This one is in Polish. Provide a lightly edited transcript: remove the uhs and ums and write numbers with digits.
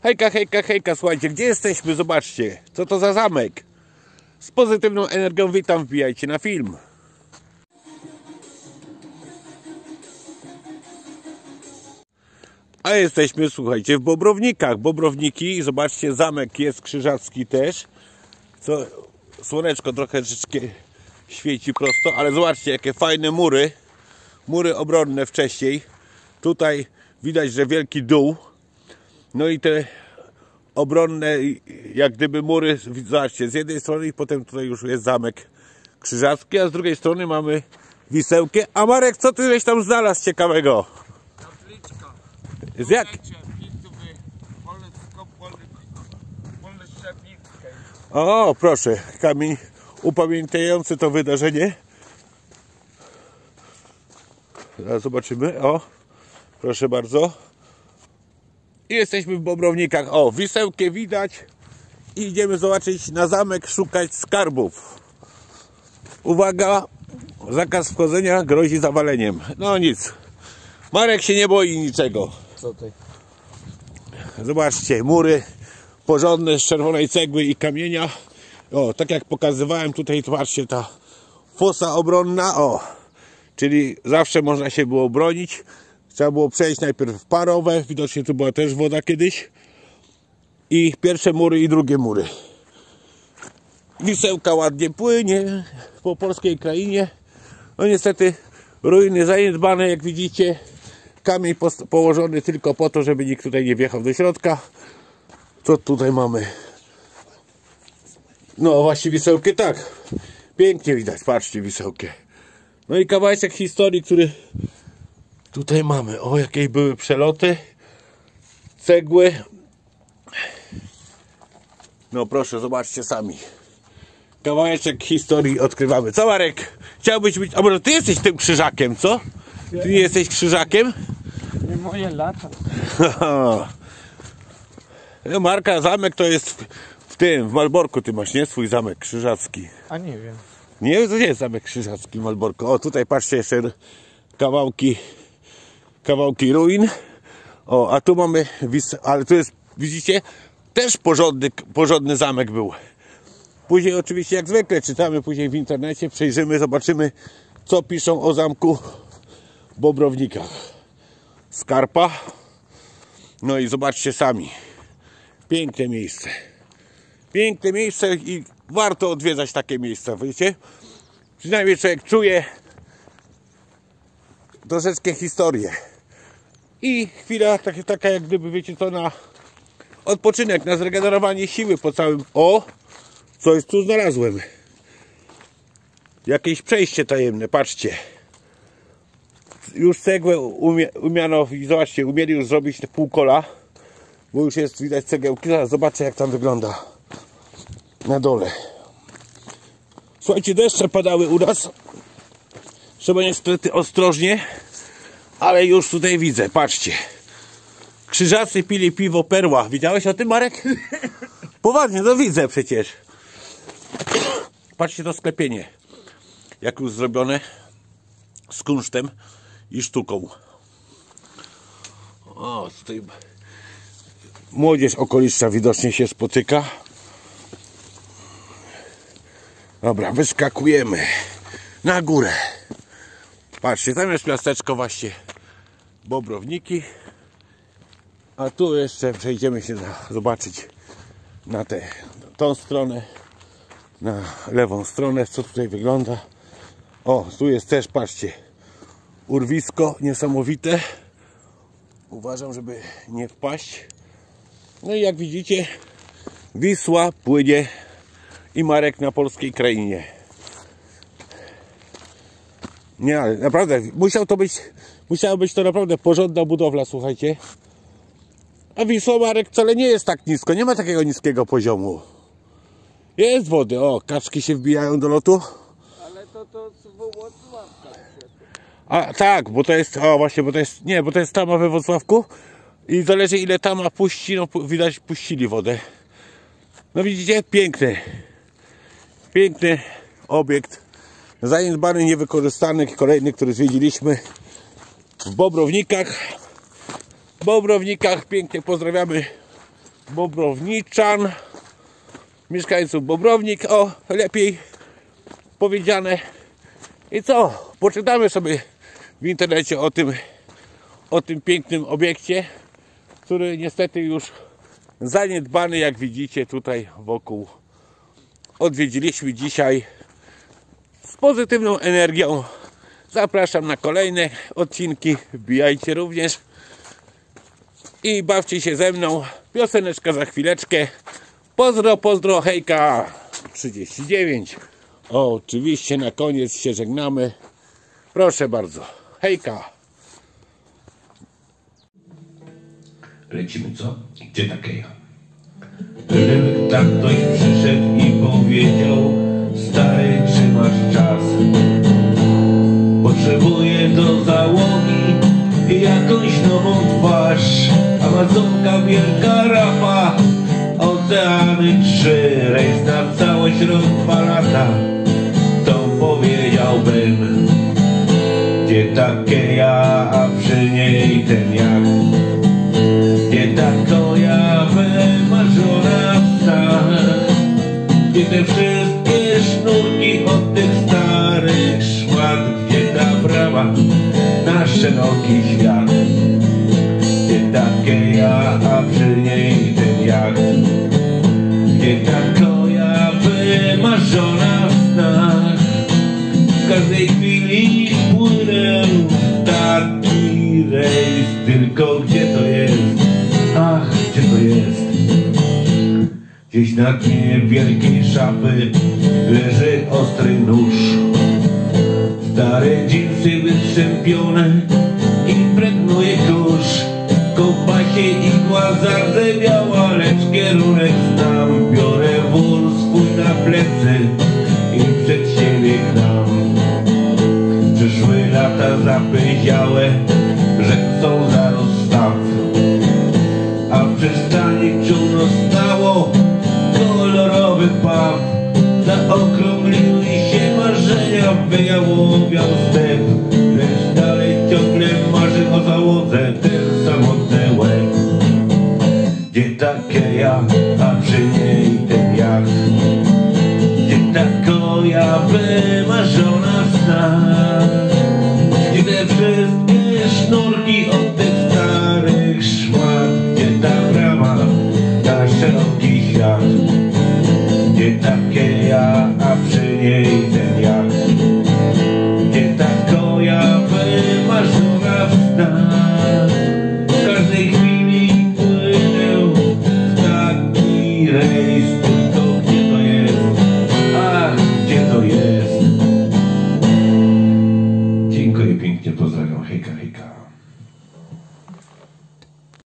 Hejka, hejka, hejka, słuchajcie, gdzie jesteśmy? Zobaczcie, co to za zamek. Z pozytywną energią witam, wbijajcie na film. A jesteśmy, słuchajcie, w Bobrownikach. Bobrowniki, zobaczcie, zamek jest krzyżacki też. Co, słoneczko troszeczkę świeci prosto, ale zobaczcie, jakie fajne mury. Mury obronne wcześniej. Tutaj widać, że wielki dół. No i te obronne, jak gdyby mury, zobaczcie, z jednej strony i potem tutaj już jest zamek krzyżacki, a z drugiej strony mamy Wisełkę. A Marek, co ty żeś tam znalazł ciekawego? Kapliczka. Z jak? O, proszę, kamień upamiętniający to wydarzenie. Zaraz zobaczymy, o, proszę bardzo. I jesteśmy w Bobrownikach. O, Wisełkę widać. I idziemy zobaczyć na zamek, szukać skarbów. Uwaga, zakaz wchodzenia grozi zawaleniem. No nic. Marek się nie boi niczego. Co ty? Zobaczcie, mury porządne z czerwonej cegły i kamienia. O, tak jak pokazywałem tutaj, zobaczcie, ta fosa obronna. O, czyli zawsze można się było bronić. Trzeba było przejść najpierw parowe, widocznie tu była też woda kiedyś. I pierwsze mury i drugie mury. Wisełka ładnie płynie po polskiej krainie. No niestety ruiny zaniedbane, jak widzicie. Kamień położony tylko po to, żeby nikt tutaj nie wjechał do środka. Co tutaj mamy? No właśnie Wisełkę, tak. Pięknie widać, patrzcie Wisełkę. No i kawałek historii, który tutaj mamy. O, jakie były przeloty. Cegły. No proszę, zobaczcie sami. Kawałeczek historii odkrywamy. Co, Marek? Chciałbyś być... A może ty jesteś tym krzyżakiem, co? Ty nie jesteś krzyżakiem? Nie moje lata. No, Marka, zamek to jest w Malborku ty masz, nie? Swój zamek krzyżacki. A nie wiem. Nie, to nie jest zamek krzyżacki w Malborku. O, tutaj patrzcie jeszcze kawałki ruin. O, a tu mamy, ale tu jest, widzicie, też porządny zamek był. Później oczywiście jak zwykle czytamy później w internecie, przejrzymy, zobaczymy, co piszą o zamku w Bobrownikach. Skarpa. No i zobaczcie sami. Piękne miejsce. Piękne miejsce i warto odwiedzać takie miejsca, wiecie? Przynajmniej człowiek czuje troszeczkę historię. I chwila taka jak gdyby, wiecie co, na odpoczynek, na zregenerowanie siły po całym... O! Coś tu znalazłem. Jakieś przejście tajemne, patrzcie. Już cegłę umiano, zobaczcie, umieli już zrobić te półkola, bo już jest widać cegiełki. Zaraz zobaczę, jak tam wygląda na dole. Słuchajcie, deszcze padały u nas. Trzeba niestety ostrożnie, ale już tutaj widzę, patrzcie. Krzyżacy pili piwo Perła. Widziałeś o tym, Marek? Poważnie, no widzę przecież. Patrzcie to sklepienie. Jak już zrobione z kunsztem i sztuką. O, tutaj młodzież okoliczna widocznie się spotyka. Dobra, wyskakujemy na górę. Patrzcie, tam jest miasteczko właśnie Bobrowniki. A tu jeszcze przejdziemy się zobaczyć na tą stronę, na lewą stronę, co tutaj wygląda. O, tu jest też, patrzcie, urwisko niesamowite. Uważam, żeby nie wpaść. No i jak widzicie, Wisła płynie i Marek na polskiej krainie. Nie, ale naprawdę, musiała być to naprawdę porządna budowla, słuchajcie. A Wisła, Marek, wcale nie jest tak nisko, nie ma takiego niskiego poziomu. Jest wody, o, kaczki się wbijają do lotu. Ale to z Włocławka. A tak, bo to jest, o właśnie, bo to jest tama we Wrocławku i zależy ile tama puści, no widać puścili wodę. No widzicie, piękny obiekt, zaniedbany, niewykorzystany, kolejny, który zwiedziliśmy w Bobrownikach. Bobrownikach pięknie pozdrawiamy bobrowniczan, mieszkańców Bobrownik, o lepiej powiedziane. I co? Poczytamy sobie w internecie o tym pięknym obiekcie, który niestety już zaniedbany, jak widzicie tutaj wokół. Odwiedziliśmy dzisiaj z pozytywną energią. Zapraszam na kolejne odcinki. Wbijajcie również i bawcie się ze mną. Pioseneczka za chwileczkę. Pozdro, pozdro, hejka 39. O, oczywiście na koniec się żegnamy. Proszę bardzo. Hejka. Lecimy, co? Gdzie takeja? Gdyby tak ktoś przyszedł i powiedział: stary, czy masz czas? Potrzebuję do załogi jakąś nową twarz. Amazonka, wielka rapa, oceany 3, rejs na całość rok 2 lata. To powiedziałbym: gdzie takeja, a przy niej ten jacht? Gdzie ta koja wymarzona w snach? Gdzie te wszystkie sznurki od tych starych szmat? Gdzie ta brama na szeroki świat? Gdzie ta keja, a przy niej ten jacht? Gdzie ta koja wymarzona w snach? W każdej chwili płynę w taki rejs, tylko gdzie to jest? Ach, gdzie to jest? Gdzieś na dnie wielkiej szafy leży ostry nóż. Stare dżinsy wystrzępione impregnuje kurz. Kąpa się igła zardzewiała, lecz kierunek znam. Biorę wór swój na plecy i przed siebie gnam. Przyszły lata zapędziałe, że chcą za rozstaw. A w przystani czółno stało kolorowy paw. Zaokrągliły się marzenia, wyjałowiał step. Lecz dalej ciągle marzy o załodze ten samotny łeb. Gdzie ta keja, a przy niej ten jacht? Gdzie ta koja wymarzona w snach? Gdzie te wszystkie sznurki od tych starych szmat? Gdzie ta brama na szeroki świat? Gdzie ta keja, a przy niej ten jacht? Gdzie ta koja wymarzona w snach? W każdej chwili płynę w taki rejs, tylko gdzie to jest? Ach, gdzie to jest? Dziękuję pięknie.